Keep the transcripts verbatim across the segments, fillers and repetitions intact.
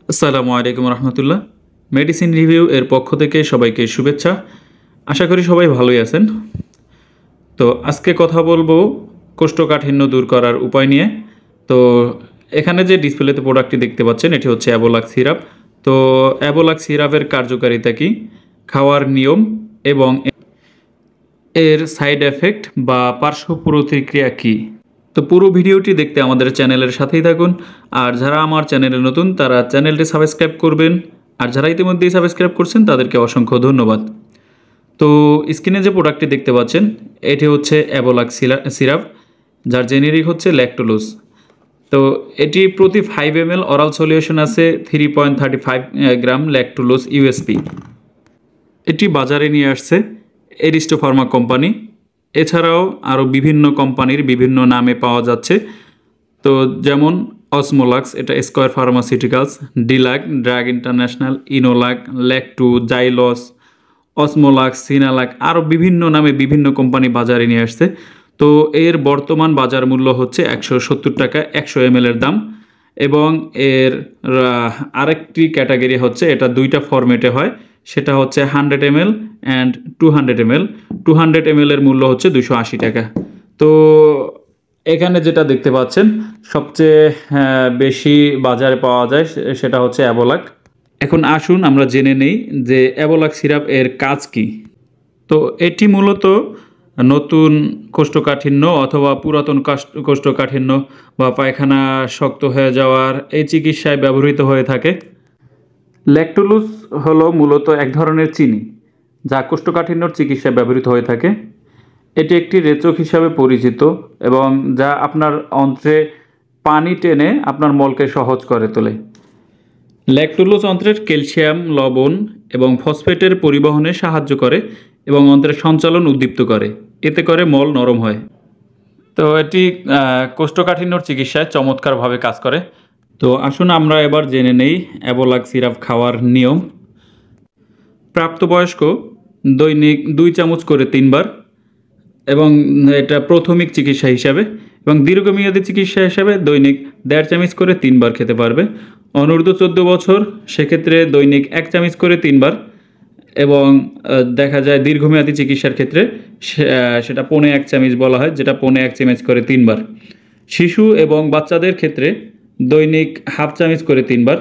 আসসালামু আলাইকুম রহমতুল্লাহ। Medicine review এর পক্ষ থেকে সবাইকে শুভেচ্ছা। আশা করি সবাই ভালোই আছেন। তো আজকে কথা বলবো কোষ্ঠকাঠিন্য দূর করার উপায় নিয়ে। তো এখানে যে ডিসপ্লেতে প্রোডাক্টটি দেখতে পাচ্ছেন এটি হচ্ছে অ্যাভোলাক সিরাপ। তো অ্যাভোলাক সিরাপের কার্যকারিতা কী, খাওয়ার নিয়ম এবং এর সাইড এফেক্ট বা পার্শ্ব প্রতিক্রিয়া কী, তো পুরো ভিডিওটি দেখতে আমাদের চ্যানেলের সাথেই থাকুন। আর যারা আমার চ্যানেলে নতুন তারা চ্যানেলটি সাবস্ক্রাইব করবেন, আর যারা ইতিমধ্যেই সাবস্ক্রাইব করছেন তাদেরকে অসংখ্য ধন্যবাদ। তো স্ক্রিনে যে প্রোডাক্টটি দেখতে পাচ্ছেন এটি হচ্ছে অ্যাভোলাক সিরাপ, যার জেনেরিক হচ্ছে ল্যাকটোলোজ। তো এটি প্রতি five M L oral solution আছে three point thirty five gram lactulose USP. এটি বাজারে নিয়ে আসছে এরিস্টো ফার্মা কোম্পানি। এছাড়াও আরও বিভিন্ন কোম্পানির বিভিন্ন নামে পাওয়া যাচ্ছে। তো যেমন অসমোলাক্স, এটা স্কয়ার ফার্মাসিউটিক্যালস, ডিলাক, ড্রাগ ইন্টারন্যাশনাল, ইনোলাক, ল্যাকটু, জাইলস, অসমোলাক্স, সিনালাক, আরও বিভিন্ন নামে বিভিন্ন কোম্পানি বাজারে নিয়ে আসছে। তো এর বর্তমান বাজার মূল্য হচ্ছে একশো সত্তর টাকা একশো এম এর দাম। এবং এর আরেকটি ক্যাটাগরি হচ্ছে, এটা দুইটা ফরম্যাটে হয়, সেটা হচ্ছে hundred M L and two hundred M L. Two hundred M এর মূল্য হচ্ছে দুশো আশি টাকা। তো এখানে যেটা দেখতে পাচ্ছেন সবচেয়ে বেশি বাজারে পাওয়া যায় সেটা হচ্ছে অ্যাভোলাক। এখন আসুন আমরা জেনে নেই যে অ্যাভোলাক সিরাপ এর কাজ কি। তো এটি মূলত নতুন কোষ্ঠকাঠিন্য অথবা পুরাতন কোষ্ঠকাঠিন্য বা পায়খানা শক্ত হয়ে যাওয়ার এই চিকিৎসায় ব্যবহৃত হয়ে থাকে। ল্যাকটোলোজ হলো মূলত এক ধরনের চিনি যা কোষ্ঠকাঠিন্যর চিকিৎসায় ব্যবহৃত হয়ে থাকে। এটি একটি রেচক হিসাবে পরিচিত এবং যা আপনার অন্ত্রে পানি টেনে আপনার মলকে সহজ করে তোলে। ল্যাকটোলোজ অন্ত্রের ক্যালসিয়াম, লবণ এবং ফসফেটের পরিবহনে সাহায্য করে এবং অন্ত্রের সঞ্চালন উদ্দীপ্ত করে, এতে করে মল নরম হয়। তো এটি কোষ্ঠকাঠিন্যর চিকিৎসায় চমৎকারভাবে কাজ করে। তো আসুন আমরা এবার জেনে নেই অ্যাভোলাক সিরাপ খাওয়ার নিয়ম। প্রাপ্তবয়স্ক দৈনিক দুই চামচ করে তিনবার, এবং এটা প্রাথমিক চিকিৎসা হিসাবে, এবং দীর্ঘমেয়াদী চিকিৎসা হিসাবে দৈনিক দেড় চামচ করে তিনবার খেতে পারবে। অনূর্ধ্ব চোদ্দো বছর সেক্ষেত্রে দৈনিক এক চামচ করে তিনবার, এবং দেখা যায় দীর্ঘমেয়াদী চিকিৎসার ক্ষেত্রে সেটা পৌনে এক চামচ বলা হয়, যেটা পৌনে এক চামচ করে তিনবার। শিশু এবং বাচ্চাদের ক্ষেত্রে দৈনিক হাফ চামচ করে তিনবার।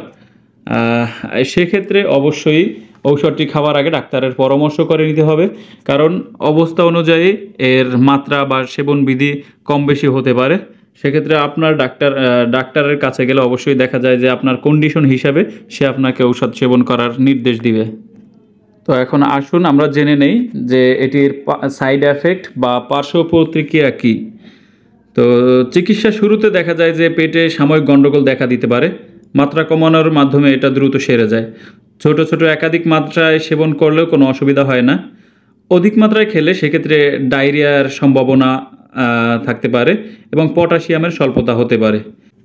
সেক্ষেত্রে অবশ্যই ঔষধটি খাওয়ার আগে ডাক্তারের পরামর্শ করে নিতে হবে, কারণ অবস্থা অনুযায়ী এর মাত্রা বা সেবন বিধি কম বেশি হতে পারে। সেক্ষেত্রে আপনার ডাক্তার ডাক্তারের কাছে গেলে অবশ্যই দেখা যায় যে আপনার কন্ডিশন হিসাবে সে আপনাকে ঔষধ সেবন করার নির্দেশ দিবে। তো এখন আসুন আমরা জেনে নেই যে এটির সাইড এফেক্ট বা পার্শ্ব প্রতিক্রিয়া কী। তো চিকিৎসা শুরুতে দেখা যায় যে পেটে সাময়িক গণ্ডগোল দেখা দিতে পারে। মাত্রা কমানোর মাধ্যমে এটা দ্রুত সেরে যায়। ছোট ছোট একাধিক মাত্রায় সেবন করলেও কোনো অসুবিধা হয় না। অধিক মাত্রায় খেলে সেক্ষেত্রে ডায়রিয়ার সম্ভাবনা থাকতে পারে এবং পটাশিয়ামের স্বল্পতা হতে পারে।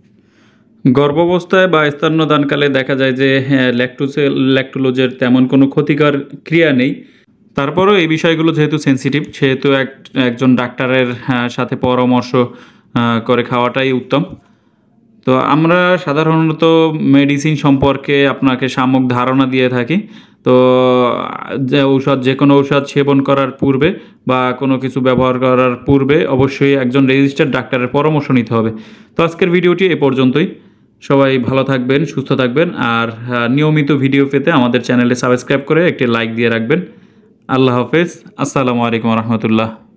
গর্ভাবস্থায় বা স্তন্যদানকালে দেখা যায় যে হ্যাঁ ল্যাকটোসে ল্যাকটোলোজের তেমন কোনো ক্ষতিকর ক্রিয়া নেই। তারপরেও এই বিষয়গুলো যেহেতু সেন্সিটিভ, সেহেতু এক একজন ডাক্তারের সাথে পরামর্শ করে খাওয়াটাই উত্তম। তো আমরা সাধারণত মেডিসিন সম্পর্কে আপনাকে সাময়িক ধারণা দিয়ে থাকি। তো যে ঔষধ যে কোনো ঔষধ সেবন করার পূর্বে বা কোনো কিছু ব্যবহার করার পূর্বে অবশ্যই একজন রেজিস্টার্ড ডাক্তারের পরামর্শ নিতে হবে। তো আজকের ভিডিওটি এ পর্যন্তই। সবাই ভালো থাকবেন, সুস্থ থাকবেন, আর নিয়মিত ভিডিও পেতে আমাদের চ্যানেলে সাবস্ক্রাইব করে একটি লাইক দিয়ে রাখবেন। আল্লাহ হাফেজ। আসসালামু আলাইকুম রহমতুল্লাহ।